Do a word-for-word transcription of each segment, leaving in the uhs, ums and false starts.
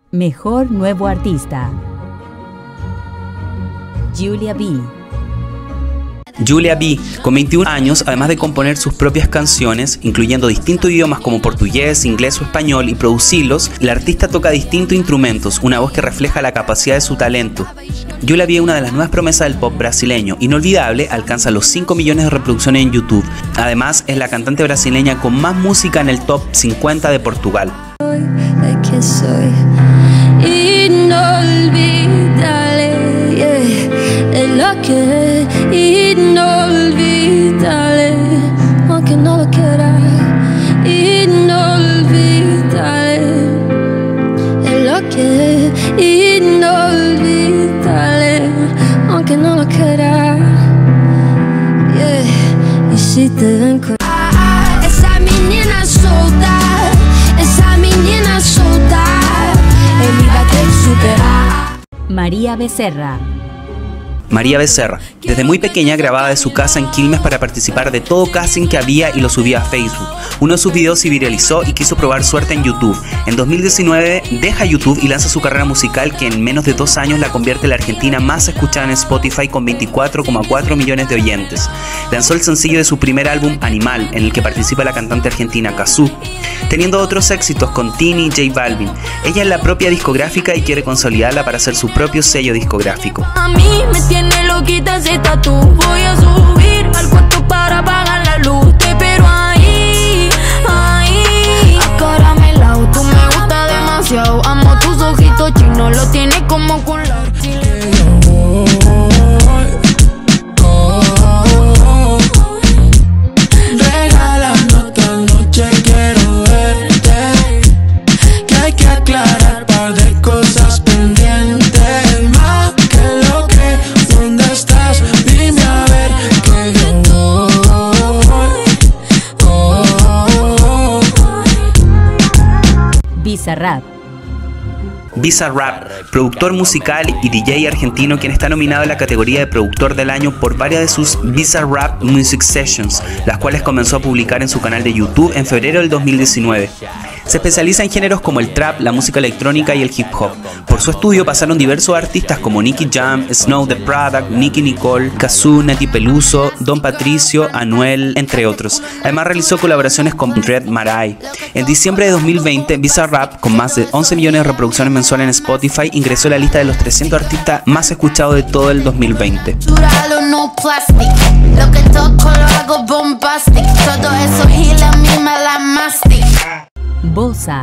Mejor Nuevo Artista. Julia B. Julia B, con veintiún años, además de componer sus propias canciones, incluyendo distintos idiomas como portugués, inglés o español, y producirlos, la artista toca distintos instrumentos, una voz que refleja la capacidad de su talento. Julia B es una de las nuevas promesas del pop brasileño. Inolvidable, alcanza los cinco millones de reproducciones en YouTube. Además, es la cantante brasileña con más música en el top cincuenta de Portugal. Es que soy inolvidable, yeah. Es lo que inolvidable, aunque no lo quiera. Inolvidable, es lo que inolvidable, aunque no lo quiera. Yeah. Y si te ven con esa menina solta, esa menina solta, él iba a tener que superar. María Becerra. María Becerra, desde muy pequeña grababa de su casa en Quilmes para participar de todo casting que había y lo subía a Facebook. Uno de sus videos se viralizó y quiso probar suerte en YouTube. En dos mil diecinueve deja YouTube y lanza su carrera musical, que en menos de dos años la convierte en la argentina más escuchada en Spotify con veinticuatro coma cuatro millones de oyentes. Lanzó el sencillo de su primer álbum, Animal, en el que participa la cantante argentina Cazzu, teniendo otros éxitos con Tini y J Balvin. Ella es la propia discográfica y quiere consolidarla para hacer su propio sello discográfico. A mí me tiene loquita ese tatu. Voy a subir al cuarto para apagar la luz. Te espero ahí, ahí. Acaramelao, tú me gusta demasiado. Amo tus ojitos chinos, lo tienes como color. Regalando otra noche, quiero verte. Que hay que aclarar par de cosas pendientes. Más que lo que, ¿dónde estás? Dime a ver que yo voy. Oh, oh, oh. Bizarrap. Bizarrap, productor musical y D J argentino, quien está nominado en la categoría de productor del año por varias de sus Bizarrap Music Sessions, las cuales comenzó a publicar en su canal de YouTube en febrero del dos mil diecinueve. Se especializa en géneros como el trap, la música electrónica y el hip hop. Por su estudio pasaron diversos artistas como Nicky Jam, Snow The Product, Nicki Nicole, Cazzu, Nati Peluso, Don Patricio, Anuel, entre otros. Además realizó colaboraciones con Red Marai. En diciembre de dos mil veinte, Bizarrap, con más de once millones de reproducciones mensuales en Spotify, ingresó a la lista de los trescientos artistas más escuchados de todo el dos mil veinte. No plastic, lo que toco lo hago bombastic. Todo eso gila a mí me la mastic. Bosa.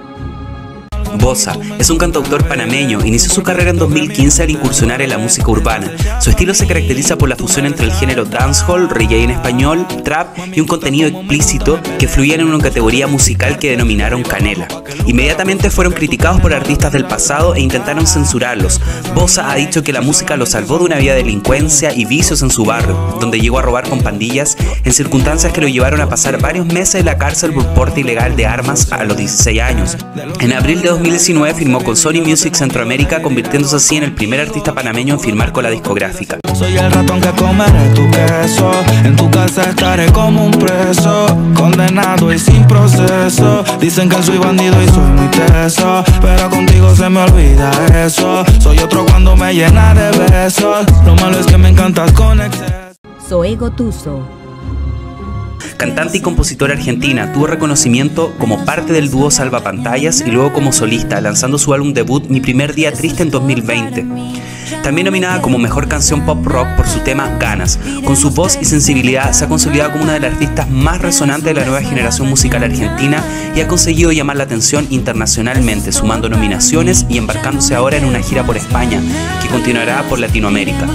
Bosa es un cantautor panameño. Inició su carrera en dos mil quince al incursionar en la música urbana. Su estilo se caracteriza por la fusión entre el género dancehall, reggae en español, trap y un contenido explícito que fluían en una categoría musical que denominaron canela. Inmediatamente fueron criticados por artistas del pasado e intentaron censurarlos. Bosa ha dicho que la música lo salvó de una vida de delincuencia y vicios en su barrio, donde llegó a robar con pandillas, en circunstancias que lo llevaron a pasar varios meses en la cárcel por porte ilegal de armas a los dieciséis años. En abril de dos mil diecinueve firmó con Sony Music Centroamérica, convirtiéndose así en el primer artista panameño en firmar con la discográfica. Soy el ratón que comeré tu queso. En tu casa estaré como un preso, condenado y sin proceso. Dicen que soy bandido y soy muy teso, pero contigo se me olvida eso. Soy otro cuando me llena de besos. Lo malo es que me encantas con exceso. Zoe Gotuso. Cantante y compositora argentina, tuvo reconocimiento como parte del dúo Salvapantallas y luego como solista, lanzando su álbum debut Mi Primer Día Triste en dos mil veinte. También nominada como Mejor Canción Pop Rock por su tema Ganas. Con su voz y sensibilidad se ha consolidado como una de las artistas más resonantes de la nueva generación musical argentina y ha conseguido llamar la atención internacionalmente, sumando nominaciones y embarcándose ahora en una gira por España, que continuará por Latinoamérica.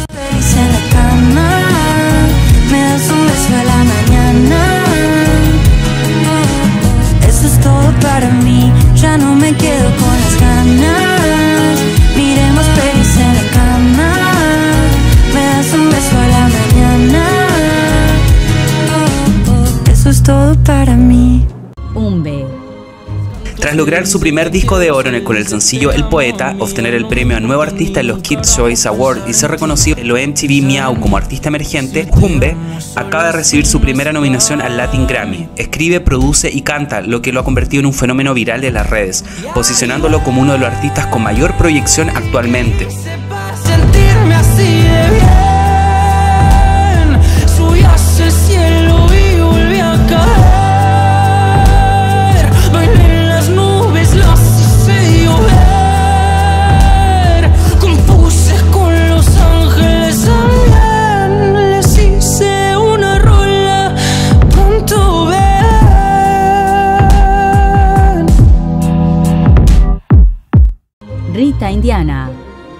Me das un beso a la mañana. Eso es todo para mí. Ya no me quedo con las ganas. Miremos pelis en la cama. Me das un beso a la mañana. Eso es todo para mí. Umbe. Tras lograr su primer disco de oro con el sencillo El Poeta, obtener el premio a Nuevo Artista en los Kids Choice Awards y ser reconocido en los M T V Miau como artista emergente, Jumbe acaba de recibir su primera nominación al Latin Grammy. Escribe, produce y canta, lo que lo ha convertido en un fenómeno viral de las redes, posicionándolo como uno de los artistas con mayor proyección actualmente. Sentirme así de bien, subí hacia el cielo y volví a caer, bailé en las nubes, las hice llover, compuse con los ángeles también, les hice una rola, pronto ven. Rita Indiana.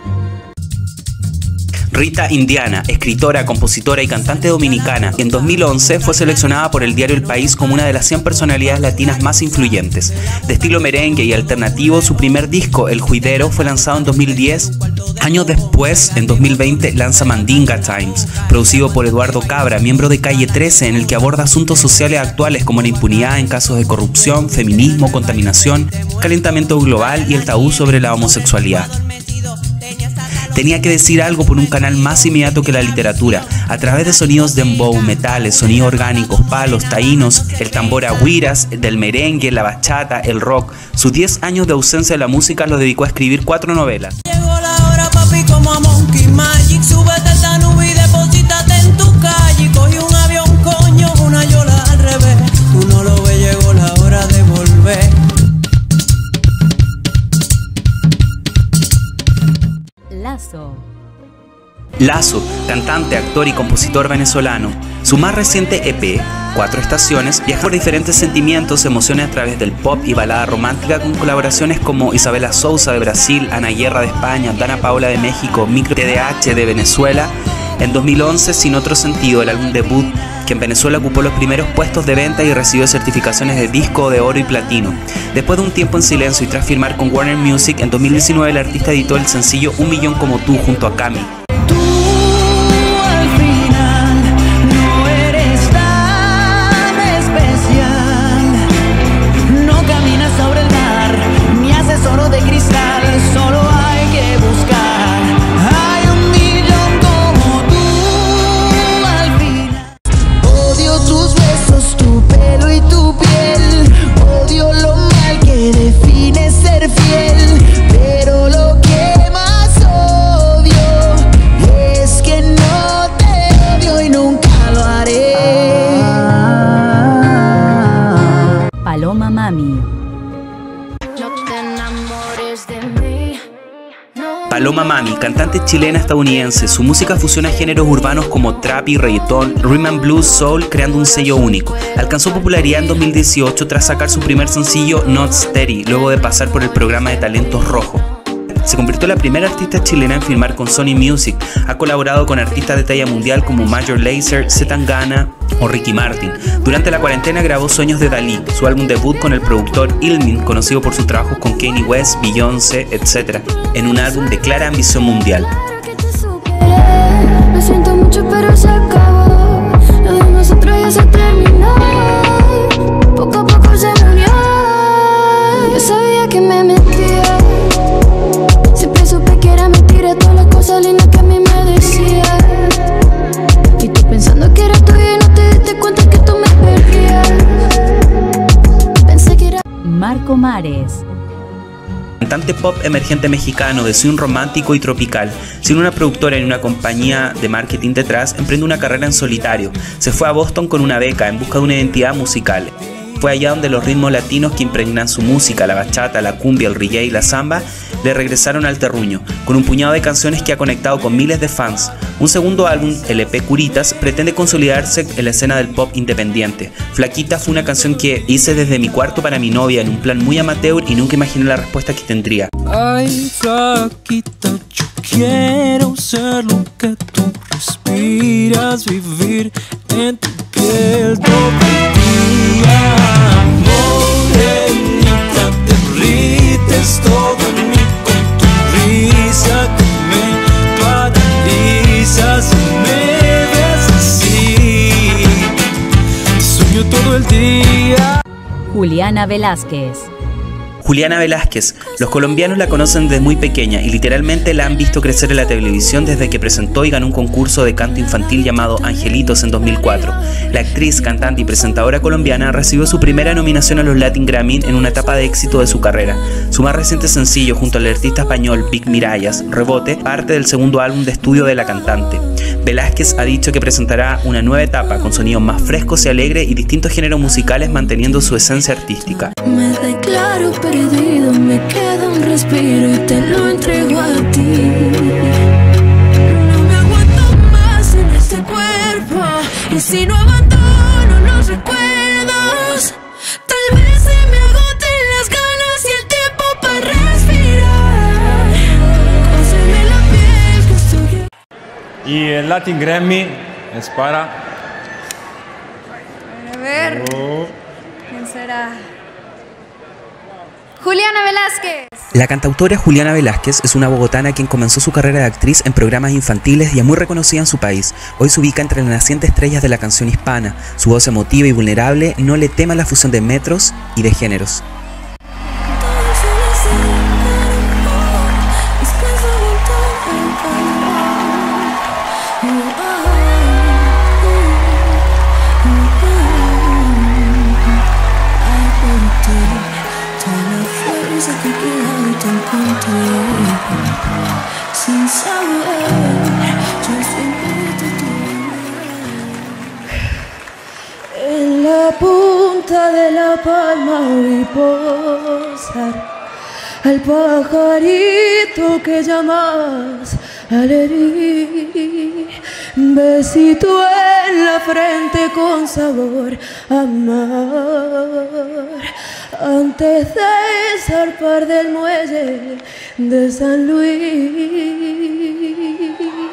Rita Indiana, escritora, compositora y cantante dominicana, en dos mil once fue seleccionada por el diario El País como una de las cien personalidades latinas más influyentes. De estilo merengue y alternativo, su primer disco, El Juidero, fue lanzado en dos mil diez. Años después, en dos mil veinte, lanza Mandinga Times, producido por Eduardo Cabra, miembro de Calle trece, en el que aborda asuntos sociales actuales como la impunidad en casos de corrupción, feminismo, contaminación, calentamiento global y el tabú sobre la homosexualidad. Tenía que decir algo por un canal más inmediato que la literatura, a través de sonidos de dembow, metales, sonidos orgánicos, palos, taínos, el tambor a guiras, del merengue, la bachata, el rock. Sus diez años de ausencia de la música lo dedicó a escribir cuatro novelas. Llegó la hora, papi, como a Monkey Magic, súbete a esta nube y deposítate en tu calle, coge un avión, coño, una yola al revés, tú no lo ves, llegó la hora de volver. Lazo. Lazo, cantante, actor y compositor venezolano. Su más reciente E P, Cuatro Estaciones, viaja por diferentes sentimientos, emociones a través del pop y balada romántica con colaboraciones como Isabela Souza de Brasil, Ana Guerra de España, Dana Paola de México, Micro T D H de Venezuela. En dos mil once, Sin Otro Sentido, el álbum debut, que en Venezuela ocupó los primeros puestos de venta y recibió certificaciones de disco de oro y platino. Después de un tiempo en silencio y tras firmar con Warner Music, en dos mil diecinueve el artista editó el sencillo Un Millón Como Tú junto a Cami. Paloma Mami. Paloma Mami, cantante chilena estadounidense, su música fusiona géneros urbanos como trap y reggaetón, rhythm and blues, soul, creando un sello único. Alcanzó popularidad en dos mil dieciocho tras sacar su primer sencillo Not Steady, luego de pasar por el programa de talentos Rojo. Se convirtió en la primera artista chilena en firmar con Sony Music. Ha colaborado con artistas de talla mundial como Major Lazer, Z Tangana o Ricky Martin. Durante la cuarentena grabó Sueños de Dalí, su álbum debut con el productor Ilmin, conocido por sus trabajos con Kanye West, Beyoncé, etcétera, en un álbum de clara ambición mundial. Lo siento mucho, pero se acabó. Lo de nosotros ya se terminó. Poco a poco se murió. Yo sabía que me mentía. Siempre supe que era mentira todas las cosas lindas que a mí me decía. Y tú pensando que era tuyo y no te diste cuenta que tú me perdías. Pensé que era Marco Mares. Cantante pop emergente mexicano de swing romántico y tropical, sin una productora ni una compañía de marketing detrás, emprende una carrera en solitario. Se fue a Boston con una beca en busca de una identidad musical. Fue allá donde los ritmos latinos que impregnan su música, la bachata, la cumbia, el reggae y la samba, le regresaron al terruño, con un puñado de canciones que ha conectado con miles de fans. Un segundo álbum, el E P Curitas, pretende consolidarse en la escena del pop independiente. Flaquita fue una canción que hice desde mi cuarto para mi novia en un plan muy amateur y nunca imaginé la respuesta que tendría. Ay, flaquita, yo quiero ser lo que tú respiras, vivir en tu piel todo el día. Morenita, te derrites todo en mí con tu risa que me paralizas y me ves así. Sueño todo el día. Juliana Velázquez. Juliana Velázquez. Los colombianos la conocen desde muy pequeña y literalmente la han visto crecer en la televisión desde que presentó y ganó un concurso de canto infantil llamado Angelitos en dos mil cuatro. La actriz, cantante y presentadora colombiana recibió su primera nominación a los Latin Grammy en una etapa de éxito de su carrera. Su más reciente sencillo junto al artista español Vic Mirallas, Rebote, parte del segundo álbum de estudio de la cantante. Velázquez ha dicho que presentará una nueva etapa con sonidos más frescos y alegres y distintos géneros musicales manteniendo su esencia artística. Me declaro perdido, me queda un respiro y te lo entrego a ti. No me aguanto más en este cuerpo y si no abandono los recuerdos, tal vez se me agoten las ganas y el tiempo para respirar. Cóseme la piel que estoy... Y el Latin Grammy es para... A ver, oh. ¿Quién será? Juliana Velázquez. La cantautora Juliana Velázquez es una bogotana quien comenzó su carrera de actriz en programas infantiles y es muy reconocida en su país. Hoy se ubica entre las nacientes estrellas de la canción hispana. Su voz emotiva y vulnerable no le tema la fusión de metros y de géneros. Sin saber, yo en la punta de la palma vi posar al pajarito que llamas alegría. Besito en la frente con sabor a mar, antes de zarpar del muelle de San Luis.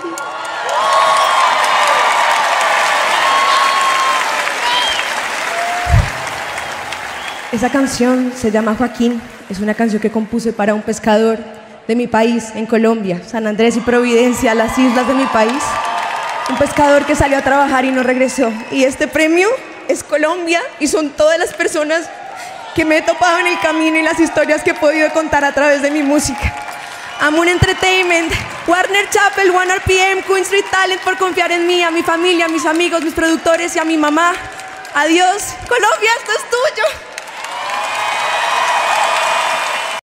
Esa canción se llama Joaquín. Es una canción que compuse para un pescador de mi país, en Colombia, San Andrés y Providencia, las islas de mi país. Un pescador que salió a trabajar y no regresó. Y este premio es Colombia y son todas las personas que me he topado en el camino y las historias que he podido contar a través de mi música. Amun Entertainment, Warner Chappell, One R P M, Queen Street Talent por confiar en mí, a mi familia, a mis amigos, mis productores y a mi mamá. Adiós, Colombia, esto es tuyo.